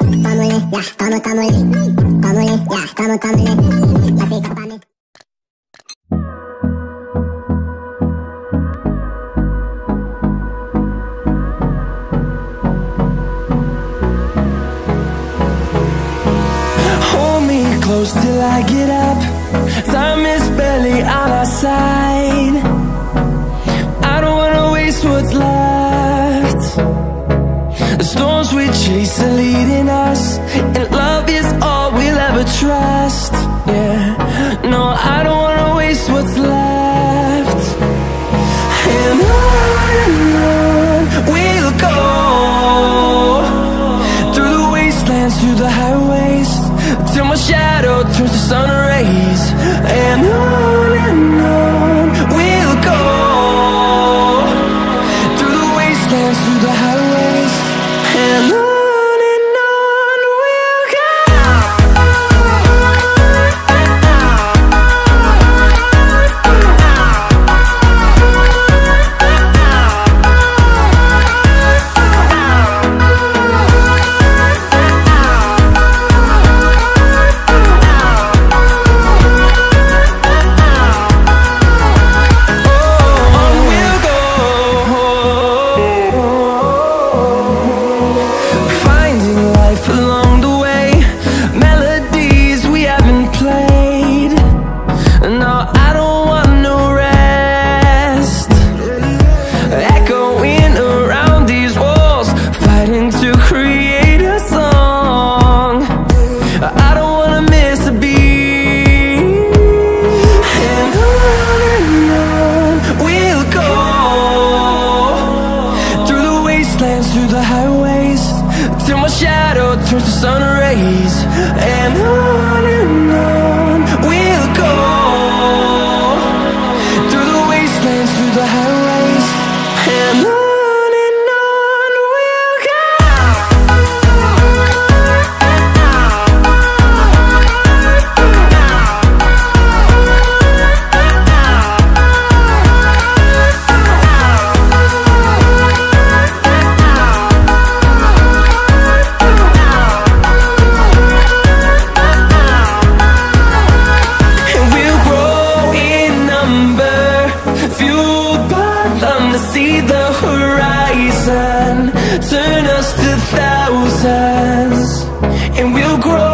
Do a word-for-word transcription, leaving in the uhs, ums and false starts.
Hold me close till I get up. Time is barely on our side. I don't wanna waste what's left. The storms we chase are leading us, and love is all we'll ever trust. Yeah, no, I don't wanna waste what's left. And on and on we'll go, through the wastelands, through the highways, till my shadow turns to sun rays. And on and on we'll go, through the wastelands, through the highways, and on. Through the highways, till my shadow turns to sun rays. And on and on we'll go, through the wastelands, through the highways, and on. See the horizon turn us to thousands, and we'll grow